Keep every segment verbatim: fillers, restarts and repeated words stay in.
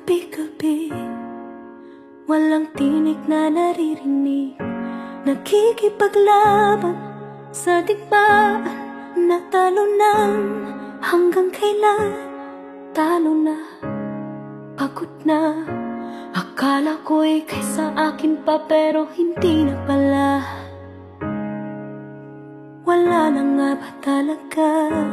Gabi-gabi, walang tinig na naririnig, nakikipaglaban sa digmaan na talo na. Hanggang kailan talo na, pagod na. Akala ko'y kaysa akin pa, pero hindi na pala. Wala na nga ba talaga?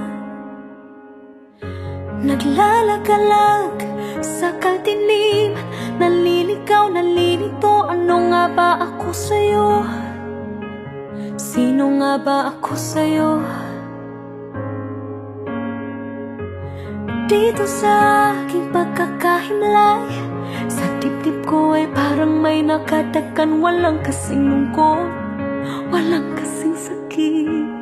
Naglalagalag sa kadilim, naliligaw, nalilito. Ano nga ba ako sa'yo? Sino nga ba ako sa'yo? Dito sa aking pagkakahimlay, sa dibdib ko ay parang may nakatakan. Walang kasing lungkot, walang kasing sakit.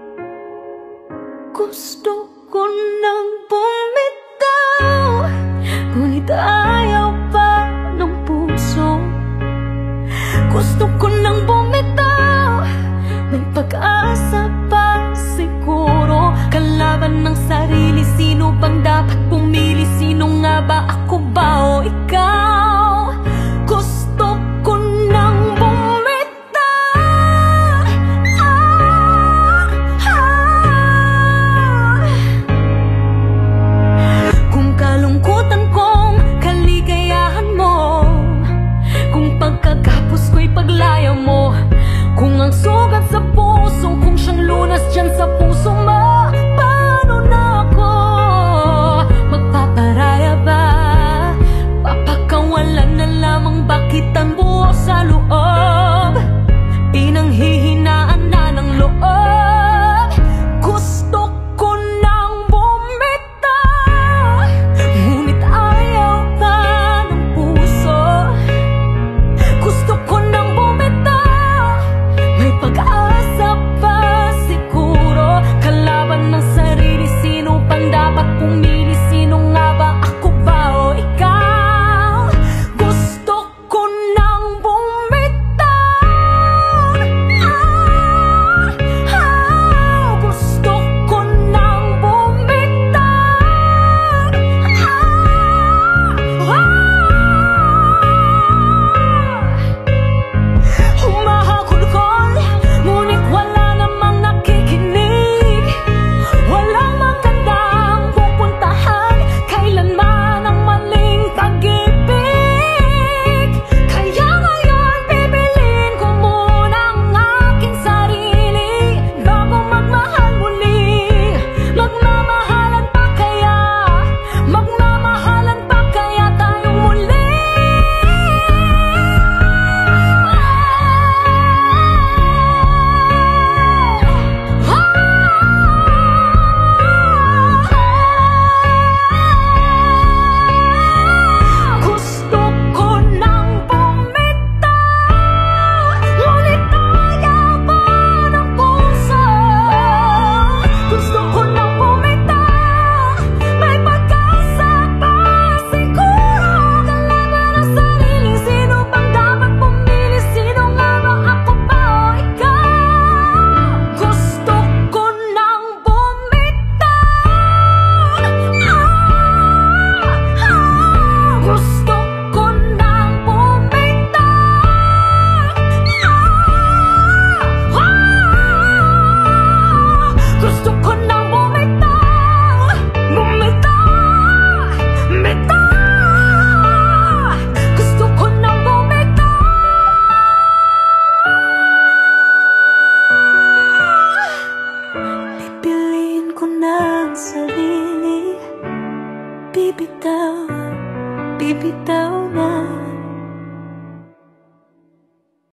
Gusto ko nang bumitaw, ngunit ayaw pa ng puso. Gusto ko nang bumitaw, may pag-asa pa siguro. Kalaban ng sarili, sino bang dapat pumili? Sino nga ba, ako ba o ikaw? Gusto ko nang bumitaw. ah, ah. Kung kalungkutan kong kaligayahan mo, kung pagkagapos ko'y paglaya mo, kung ang sugat sa puso, kung siyang lunas dyan sa puso mo, paano na ako magpaparaya ba? Papakawalan na lamang, bakit ang buo sa loob? Pinanghihinaan na ng loob. Gusto ko nang bumitaw, ngunit ayaw pa ng puso. Gusto ko nang bumitaw, may pag-asa pa siguro. Kalaban ng sarili, sino pang dapat pumili? Sino nga ba, ako ba o ikaw? Gusto ko nang bumitaw. ah, ah. Gusto ko nang bumitaw. ah, ah. Humahakol-kol, ngunit wala namang nakikinig. Walang magandang pupuntahan, kailanman ang maling pag-ibig. Kaya ngayon bibilin ko muna ang aking sarili bago magmahal muli. Magmamahalan pa kaya? Magmamahalan pa kaya tayong muli? Gusto ko nang bumitaw, ngunit ayaw pa ng puso. Gusto ko nang bumitaw, may pag-asa pa siguro. Kalaban ng sarili, sino bang dapat pumili? Sino nga ba, ako ba o ikaw? Gusto ko nang bumitaw. ah, ah. Gusto ko nang bumitaw. ah, ah. Gusto ko nang bumitaw. Bumitaw, bitaw. Gusto ko nang bumitaw. Pipiliin ko ng sarili, bibitaw, bibitaw na.